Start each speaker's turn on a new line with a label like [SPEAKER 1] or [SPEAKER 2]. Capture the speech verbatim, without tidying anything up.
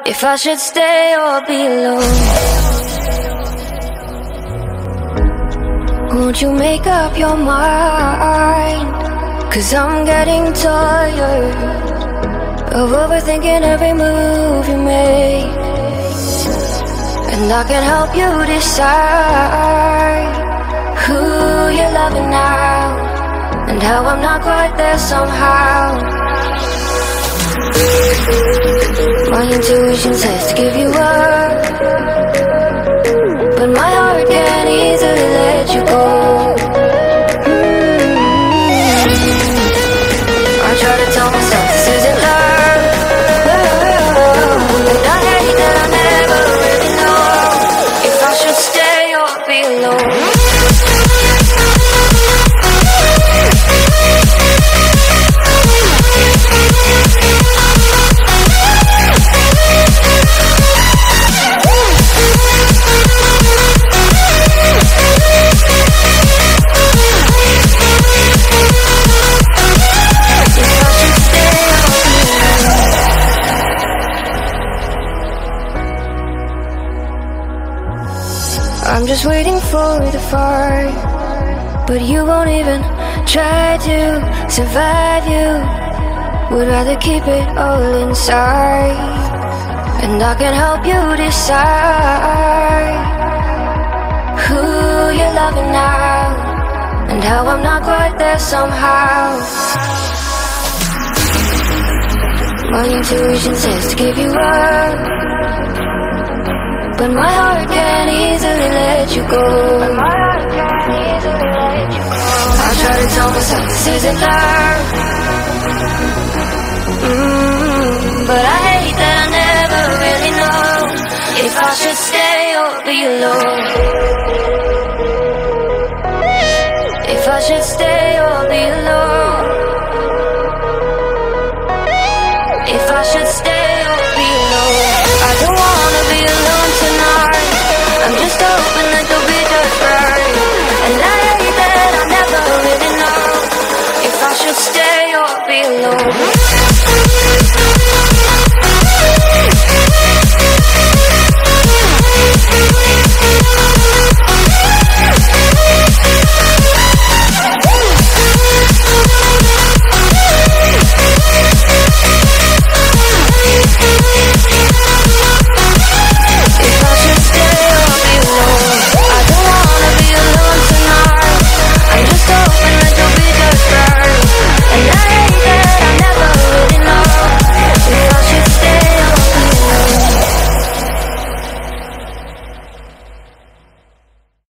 [SPEAKER 1] if I should stay or be alone. Won't you make up your mind? Cause I'm getting tired of overthinking every move you make. And I can help you decide who you're loving now, and how I'm not quite there somehow. My intuition says to give you up, but my heart can't easily let you go. I try to tell myself this isn't love, but I hate that I never really know if I should stay or be alone. I'm just waiting for the fight, but you won't even try to survive. You would rather keep it all inside, and I can help you decide who you're loving now, and how I'm not quite there somehow. My intuition says to give you up, but my heart can't easily let you go. I try to tell myself this isn't love, mm, but I hate that I never really know if I should stay or be alone.